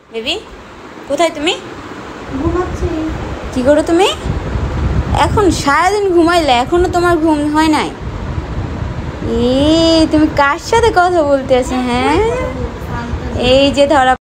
Baby কোথায় তুমি? ঘুমাচ্ছি। কি করো তুমি এখন? সারাদিন ঘুমাইলে এখনো তোমার ঘুম হয় নাই? তুমি কার সাথে কথা বলতে আছো? হ্যাঁ, এই যে ধরা